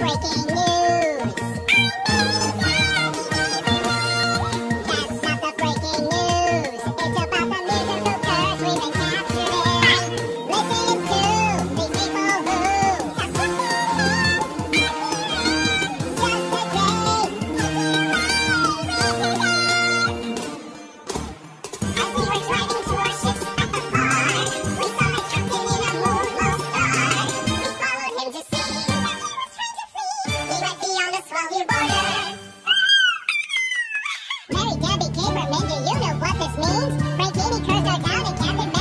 breaking news. That's not the breaking news. It's about the musical curse we've been capturing. Listen to these people who just a day. As we were driving to our ships at the bar, we saw the captain in a moonlow star. We followed him to see that he was trying to flee. He went beyond the Swahili border. Mary Debbie Caperman, do you know what this means? Frankini cursed us out and Captain